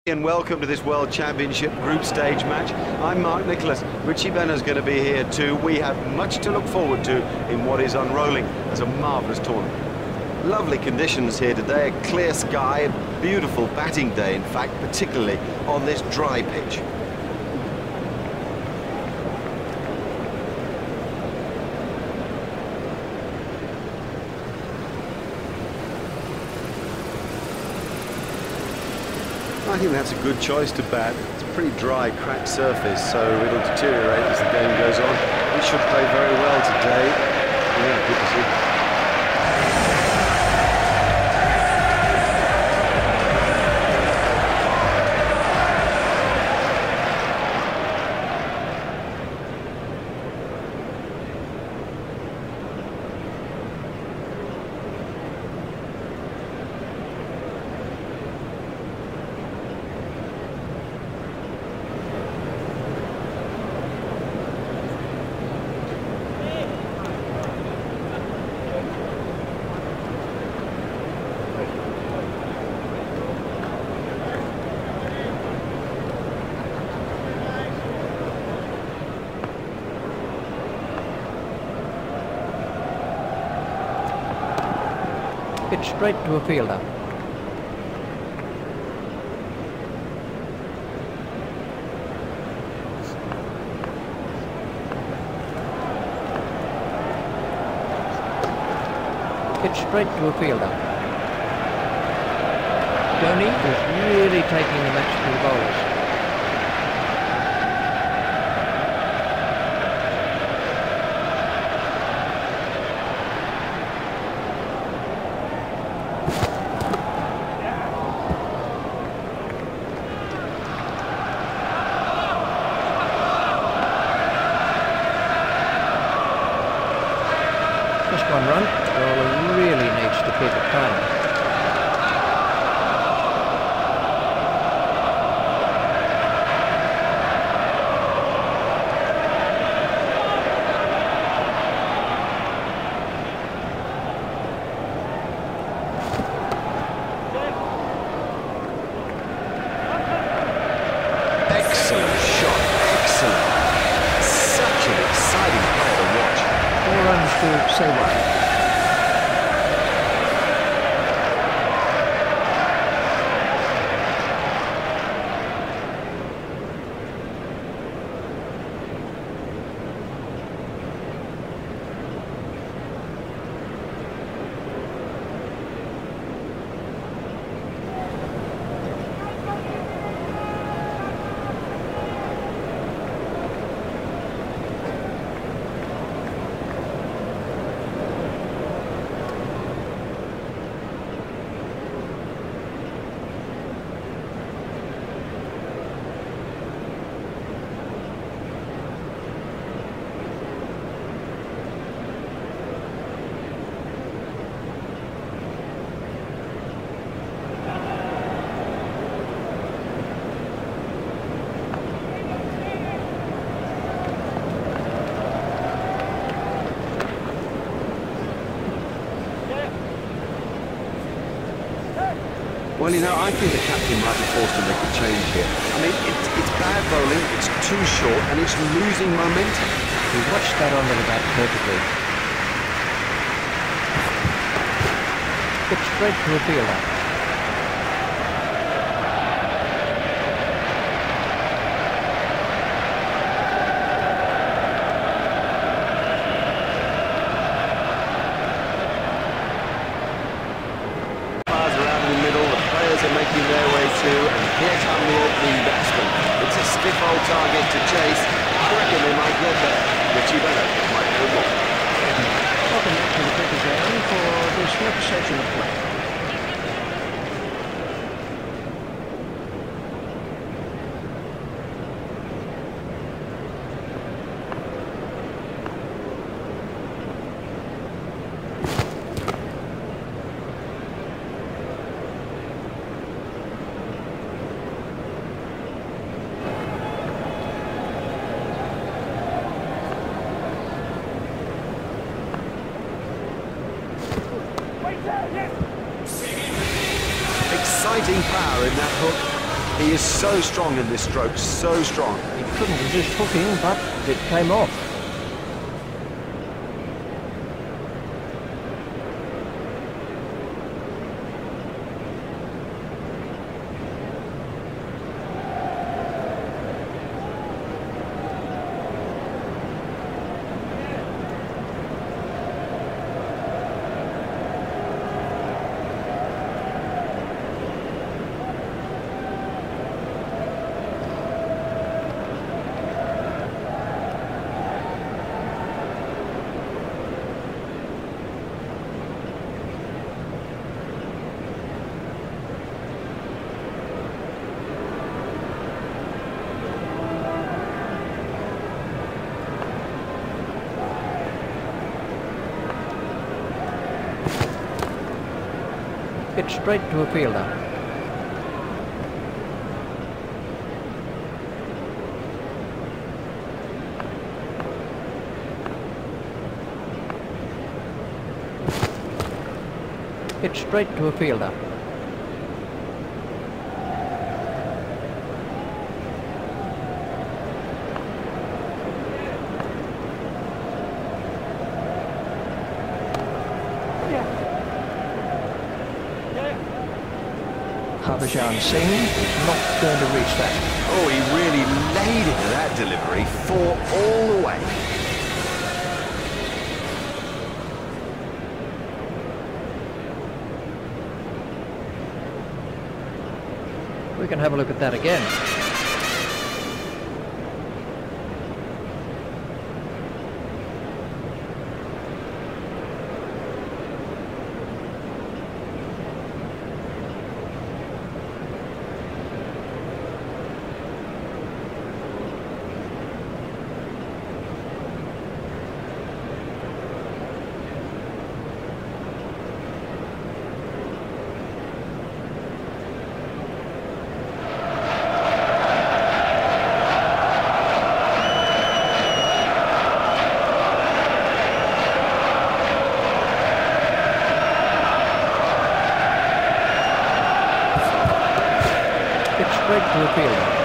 And welcome to this World Championship group stage match. I'm Mark Nicholas. Richie Bena's going to be here too. We have much to look forward to in what is unrolling as a marvellous tournament. Lovely conditions here today, a clear sky, a beautiful batting day in fact, particularly on this dry pitch. I think that's a good choice to bat. It's a pretty dry, cracked surface, so it'll deteriorate as the game goes on. He should play very well today. Yeah, good to see. Pitch straight to a fielder. Pitch straight to a fielder. Dhoni is really taking the match to the bowlers. Just one run, the bowler really needs to keep it calm. Excellent shot, excellent. Such an exciting player to watch. 4 runs to Sehwag. Well, you know, I think the captain might be forced to make a change here. I mean, it's bad bowling, it's too short, and it's losing momentum. He watched that onto the bat perfectly. Pitch straight to a fielder. Are making their way through, and here come the opening batsmen. It's a stiff old target to chase. I reckon they might get there. Richie Bena might know more. Welcome back to the cricket ground for this next session of play. Exciting power in that hook. He He is so strong in this stroke, so strong. He couldn't resist hooking, but it came off. Hit straight to a fielder. Hit straight to a fielder. Harbhajan Singh is not going to reach that. Oh, he really laid into that delivery, 4 all the way. We can have a look at that again. Straight to the fielder.